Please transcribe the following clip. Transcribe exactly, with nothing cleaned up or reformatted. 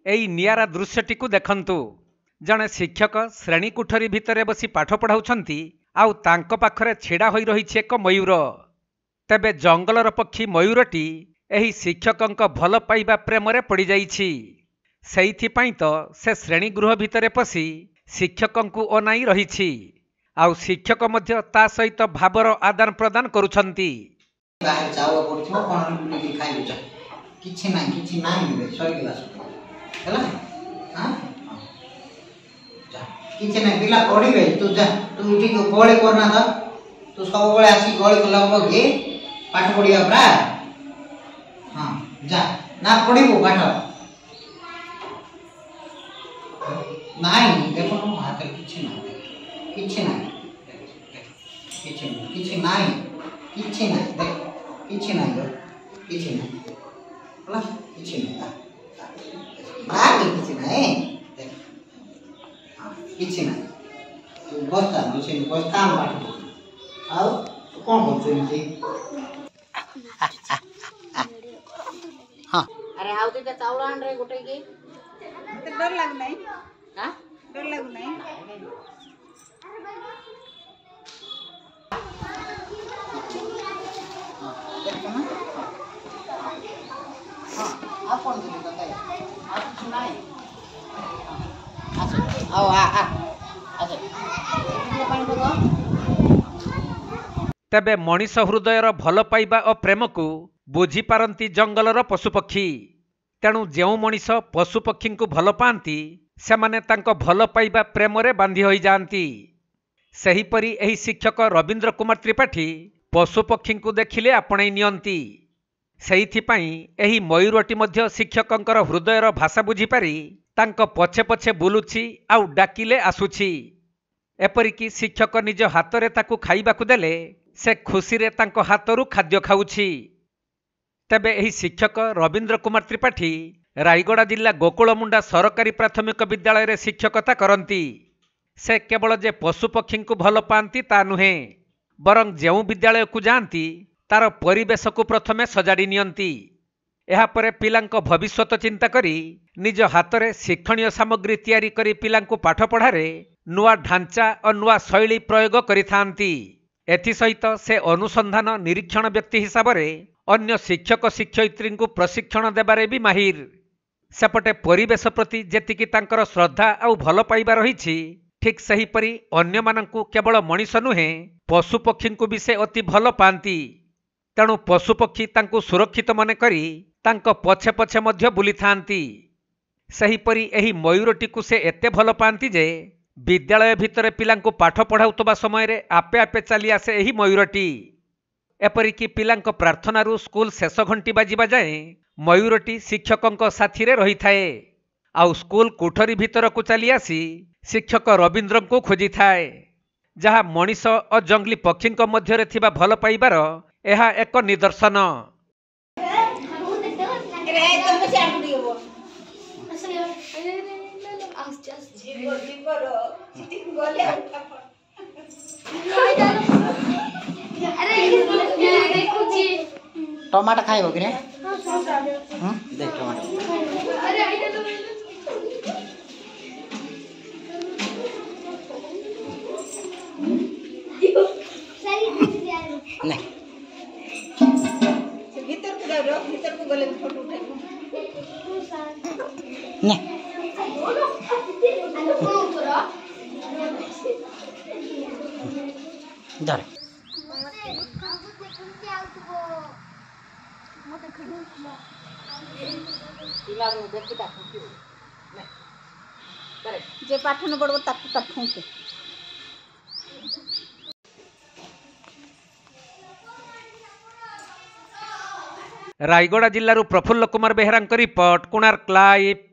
एई नियारा दृश्यटी को देखंतु। जणे शिक्षक श्रेणी कोठरी भितरे बसी पाठ पढ़ाउछंती आउ तांको पाखरे छिड़ा होई रहिछि एक मयूर। तेबे जंगलर पक्षी मयूरटी एही शिक्षकंक भल पाइबा प्रेमरे पड़ी जाइछि। सेइथिपाई तो से श्रेणी गृह भितरे पसी शिक्षकंकु अनाई रहिछि आउ शिक्षक मध्य ता सहित भावर आदान प्रदान करुछंती। बाहर चाउल पड़थिबो कोन बुली खाइ जा किछि ना किछि नाही रे सरी गेला हला हां जा किछि ना पिला पड़िबे तू जा तू उठी गोळे करना था तू सब बेले आसी गोळे कला बगे पाठ पढ़िया प्रा हां जा ना पढ़िबो पाठ नाही देखो न हाथ किछि ना किछि ना किछि किछि नाही किछि ना देख किछि ना दो किछि ना हला किछि ना बाकी किछि ना ए देख किछि ना तू बस्ता नसे बस्ता हम पाठ आउ तू कोन बोलछी हां अरे आउ ते चावल आन रे गोटे के ते डर लाग नाही हां डर लाग नाही आपण काय आपण नाही अच्छा आओ आ आ अच्छा ये पानी बगो तेबे मनीष हृदयर भल पाइबा और प्रेम को बुझी पारंती जंगलर पशुपक्षी। तेणु जेउ मनीष पशुपक्षी को भल पाती सेमाने तांको भल पाइबा प्रेमरे बांधी होई जांती। सेहीपरि एही शिक्षक रवींद्र कुमार त्रिपाठी पशुपक्षी को देखिले आपणाई नियंती। सेइथिपाई एही मयूरटी मध्य शिक्षकंकर हृदयर भाषा बुझी पारी तांको पछे पछे बुलुछि आउ डाकिले आसुछि। एपरिकी शिक्षक निज हातरे ताकू खाइबाकू देले से खुशी रे तांको हातरू खाद्य खाउछि। तेबे एही शिक्षक रवींद्र कुमार त्रिपाठी रायगड़ा जिला गोकुलमुंडा सरकारी प्राथमिक विद्यालय रे शिक्षकता करंती। से केवल जे पशुपक्षी को भल पाती ता नुहे बरं जेउ विद्यालय को जाती तार परिवेश को प्रथमे सजाड़ी नियंती। एहापरे पिलांको भविष्यत चिंता करी निज हातरे शिक्षणीय सामग्री तैयारी करी पिलांको पाठ पढ़ारे नुआ ढांचा और नुआ शैली प्रयोग करिथांती। एथि सहित से अनुसंधान निरीक्षण व्यक्ति हिसाब रे अन्य शिक्षक शिक्षयित्री को प्रशिक्षण देबारे भी माहिर। सेपटे परिवेश प्रति जेतिकी तांकर श्रद्धा आउ भल पाइबा रहिछि ठीक सेहीपरि अन्य मानंकु केवल मनीष नुहे पशुपक्षी को भी से अति भल पाती। तेणु पशुपक्षी तांकु सुरक्षित मन करी तांको पछे पछे मध्य बुली थांती। सेहीपरि एही मयूरटी को से एते भल पाती जे विद्यालय भितर पिलांकु पाठ पढ़ाउतबा समय रे आपे आपे चली आसे एही मयूरटी। एपरिकी पिलांको प्रार्थनारू स्कूल शेष घंटी बाजिबा जाए मयूरटी शिक्षकंक साथी रे रही थाए आउ स्कूल कोठरी भितर को चली आसी शिक्षक रवींद्र को खोजी थाए। जहा मनीष और जंगली पक्षी मध्य रे थिबा भल पाइबार एहा एक निदर्शन। टमाटर खाइबो कि रे हम देख टमाटर नहीं भीतर को जाओ भीतर को गले फोटो उठाइबो नहीं डर जे पाठ न पड़बो ताकू ता फूंके। रायगड़ा जिल्लारू प्रफुल्ल कुमार बेहरांक रिपोर्ट कोणार्क लाइव।